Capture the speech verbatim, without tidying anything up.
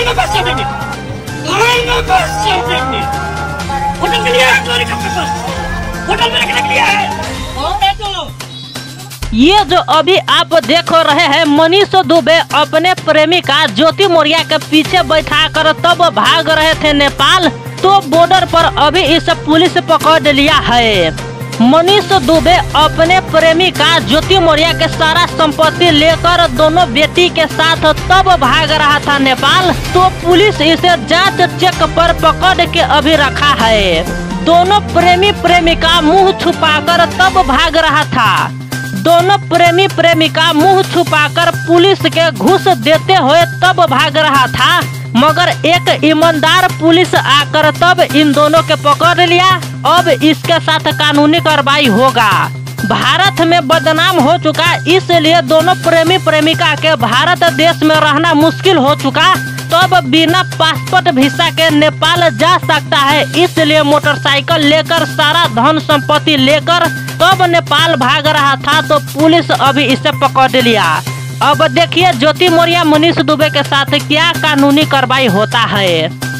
में बस कर देंगे, लड़ाई में बस कर देंगे। होटल के लिए है, होटल में रखने के लिए है। और तो ये जो अभी आप देख रहे हैं मनीष दुबे अपने प्रेमिका ज्योति मौर्य के पीछे बैठा कर तब भाग रहे थे नेपाल, तो बॉर्डर पर अभी इस पुलिस पकड़ लिया है। मनीष दुबे अपने प्रेमिका ज्योति मौर्य के सारा संपत्ति लेकर दोनों बेटी के साथ तब भाग रहा था नेपाल, तो पुलिस इसे जांच चेक पर पकड़ के अभी रखा है। दोनों प्रेमी प्रेमिका मुंह छुपाकर तब भाग रहा था। दोनों प्रेमी प्रेमिका मुंह छुपाकर पुलिस के घूस देते हुए तब भाग रहा था, मगर एक ईमानदार पुलिस आकर तब इन दोनों के पकड़ लिया। अब इसके साथ कानूनी कार्रवाई होगा। भारत में बदनाम हो चुका, इसलिए दोनों प्रेमी प्रेमिका के भारत देश में रहना मुश्किल हो चुका, तब बिना पासपोर्ट वीजा के नेपाल जा सकता है। इसलिए मोटरसाइकिल लेकर सारा धन संपत्ति लेकर तब नेपाल भाग रहा था, तो पुलिस अभी इसे पकड़ लिया। अब देखिए ज्योति मौर्य मनीष दुबे के साथ क्या कानूनी कार्रवाई होता है।